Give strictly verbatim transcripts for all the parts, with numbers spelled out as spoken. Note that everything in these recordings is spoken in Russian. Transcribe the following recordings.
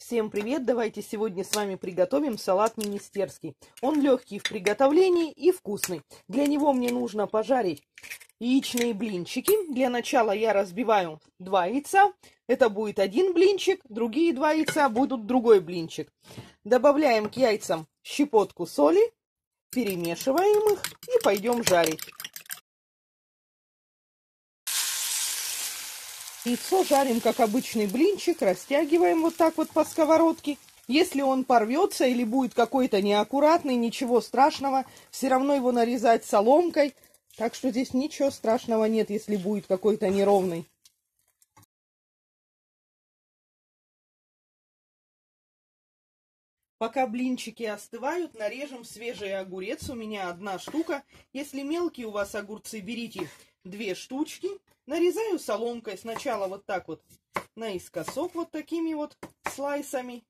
Всем привет! Давайте сегодня с вами приготовим салат министерский. Он легкий в приготовлении и вкусный. Для него мне нужно пожарить яичные блинчики. Для начала я разбиваю два яйца. Это будет один блинчик, другие два яйца будут другой блинчик. Добавляем к яйцам щепотку соли, перемешиваем их и пойдем жарить. Яйцо жарим как обычный блинчик, растягиваем вот так вот по сковородке. Если он порвется или будет какой-то неаккуратный, ничего страшного, все равно его нарезать соломкой. Так что здесь ничего страшного нет, если будет какой-то неровный. Пока блинчики остывают, нарежем свежий огурец. У меня одна штука. Если мелкие у вас огурцы, берите две штучки. Нарезаю соломкой. Сначала вот так вот наискосок, вот такими вот слайсами.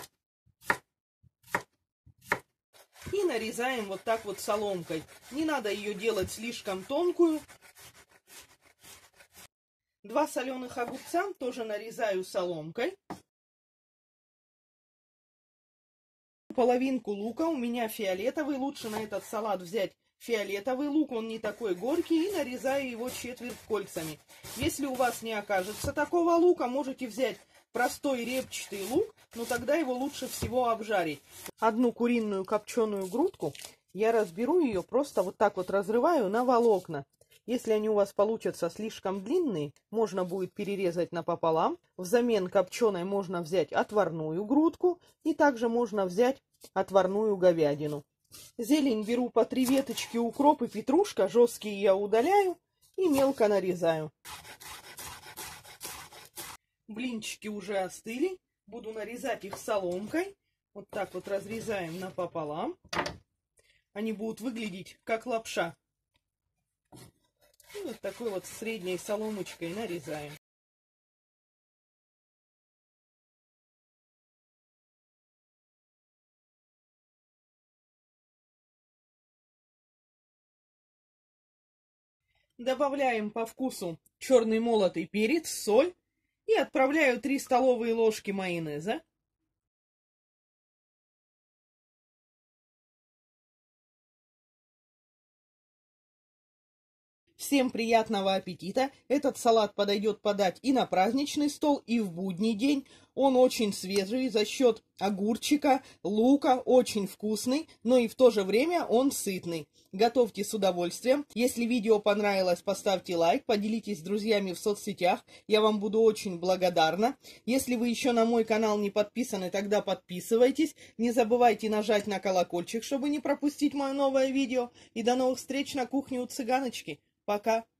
И нарезаем вот так вот соломкой. Не надо ее делать слишком тонкую. Два соленых огурца тоже нарезаю соломкой. Половинку лука, у меня фиолетовый, лучше на этот салат взять фиолетовый лук, он не такой горький, и нарезаю его четверть кольцами. Если у вас не окажется такого лука, можете взять простой репчатый лук, но тогда его лучше всего обжарить. Одну куриную копченую грудку я разберу, ее просто вот так вот разрываю на волокна. Если они у вас получатся слишком длинные, можно будет перерезать напополам. Взамен копченой можно взять отварную грудку, и также можно взять отварную говядину. Зелень беру по три веточки, укроп и петрушка, жесткие я удаляю и мелко нарезаю. Блинчики уже остыли, буду нарезать их соломкой. Вот так вот разрезаем напополам. Они будут выглядеть как лапша. И вот такой вот средней соломочкой нарезаем. Добавляем по вкусу черный молотый перец, соль и отправляю три столовые ложки майонеза. Всем приятного аппетита! Этот салат подойдет подать и на праздничный стол, и в будний день. Он очень свежий за счет огурчика, лука, очень вкусный, но и в то же время он сытный. Готовьте с удовольствием. Если видео понравилось, поставьте лайк, поделитесь с друзьями в соцсетях. Я вам буду очень благодарна. Если вы еще на мой канал не подписаны, тогда подписывайтесь. Не забывайте нажать на колокольчик, чтобы не пропустить мое новое видео. И до новых встреч на кухне у цыганочки. Пока!